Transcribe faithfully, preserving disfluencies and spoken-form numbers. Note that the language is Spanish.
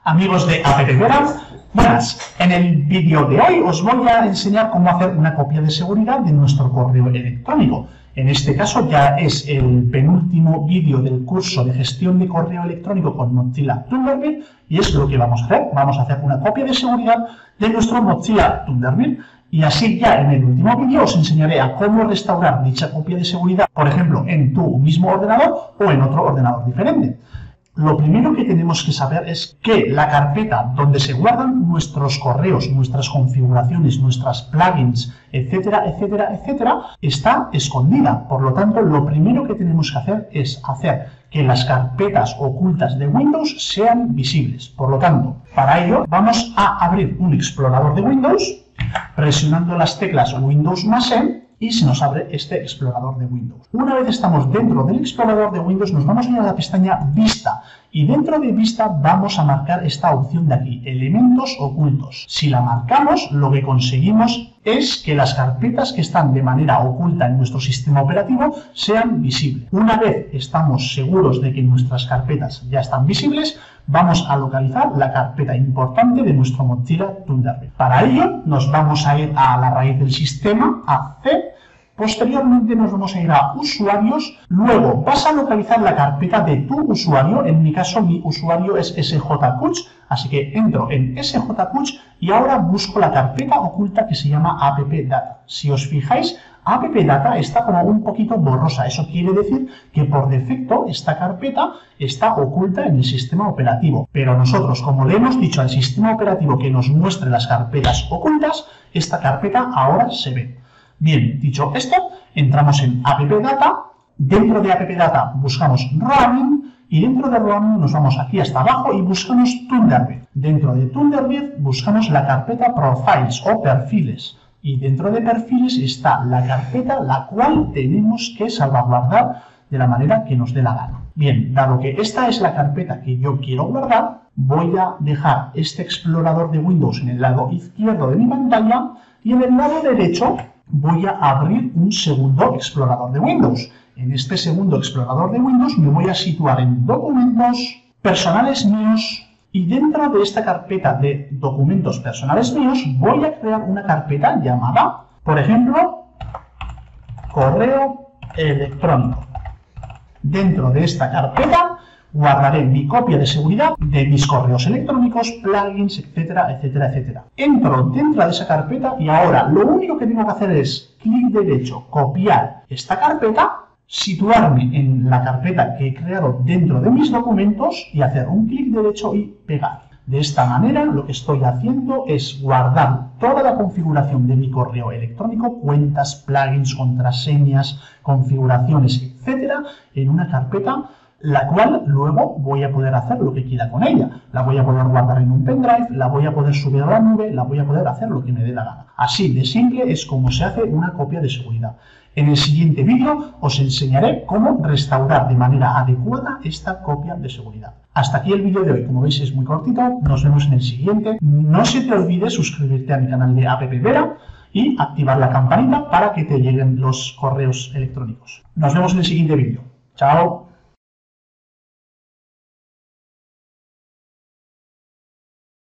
Amigos de AppVera, buenas. En el vídeo de hoy os voy a enseñar cómo hacer una copia de seguridad de nuestro correo electrónico. En este caso ya es el penúltimo vídeo del curso de gestión de correo electrónico con Mozilla Thunderbird y es lo que vamos a hacer. Vamos a hacer una copia de seguridad de nuestro Mozilla Thunderbird. Y así ya en el último vídeo os enseñaré a cómo restaurar dicha copia de seguridad, por ejemplo, en tu mismo ordenador o en otro ordenador diferente. Lo primero que tenemos que saber es que la carpeta donde se guardan nuestros correos, nuestras configuraciones, nuestras plugins, etcétera, etcétera, etcétera, está escondida. Por lo tanto, lo primero que tenemos que hacer es hacer que las carpetas ocultas de Windows sean visibles. Por lo tanto, para ello vamos a abrir un explorador de Windows, presionando las teclas Windows más E, y se nos abre este explorador de Windows. Una vez estamos dentro del explorador de Windows, nos vamos a ir a la pestaña Vista y dentro de Vista vamos a marcar esta opción de aquí, Elementos ocultos. Si la marcamos, lo que conseguimos es que las carpetas que están de manera oculta en nuestro sistema operativo sean visibles. Una vez estamos seguros de que nuestras carpetas ya están visibles, vamos a localizar la carpeta importante de nuestro Mozilla Thunderbird. Para ello nos vamos a ir a la raíz del sistema, a C, posteriormente nos vamos a ir a usuarios, luego vas a localizar la carpeta de tu usuario, en mi caso mi usuario es S J Kuch, así que entro en S J Kuch y ahora busco la carpeta oculta que se llama AppData. Si os fijáis, AppData está como un poquito borrosa, eso quiere decir que por defecto esta carpeta está oculta en el sistema operativo, pero nosotros, como le hemos dicho al sistema operativo que nos muestre las carpetas ocultas, esta carpeta ahora se ve. Bien, dicho esto, entramos en AppData, dentro de AppData buscamos Roaming y dentro de Roaming nos vamos aquí hasta abajo y buscamos Thunderbird. Dentro de Thunderbird buscamos la carpeta Profiles o Perfiles y dentro de Perfiles está la carpeta la cual tenemos que salvaguardar de la manera que nos dé la gana. Bien, dado que esta es la carpeta que yo quiero guardar, voy a dejar este explorador de Windows en el lado izquierdo de mi pantalla y en el lado derecho voy a abrir un segundo explorador de Windows. En este segundo explorador de Windows me voy a situar en Documentos, Personales míos, y dentro de esta carpeta de Documentos Personales míos voy a crear una carpeta llamada, por ejemplo, Correo Electrónico. Dentro de esta carpeta guardaré mi copia de seguridad de mis correos electrónicos, plugins, etcétera, etcétera, etcétera. Entro dentro de esa carpeta y ahora lo único que tengo que hacer es clic derecho, copiar esta carpeta, situarme en la carpeta que he creado dentro de mis documentos y hacer un clic derecho y pegar. De esta manera lo que estoy haciendo es guardar toda la configuración de mi correo electrónico, cuentas, plugins, contraseñas, configuraciones, etcétera, en una carpeta la cual luego voy a poder hacer lo que quiera con ella. La voy a poder guardar en un pendrive, la voy a poder subir a la nube, la voy a poder hacer lo que me dé la gana. Así de simple es como se hace una copia de seguridad. En el siguiente vídeo os enseñaré cómo restaurar de manera adecuada esta copia de seguridad. Hasta aquí el vídeo de hoy, como veis es muy cortito, nos vemos en el siguiente. No se te olvide suscribirte a mi canal de AppVera y activar la campanita para que te lleguen los correos electrónicos. Nos vemos en el siguiente vídeo. Chao.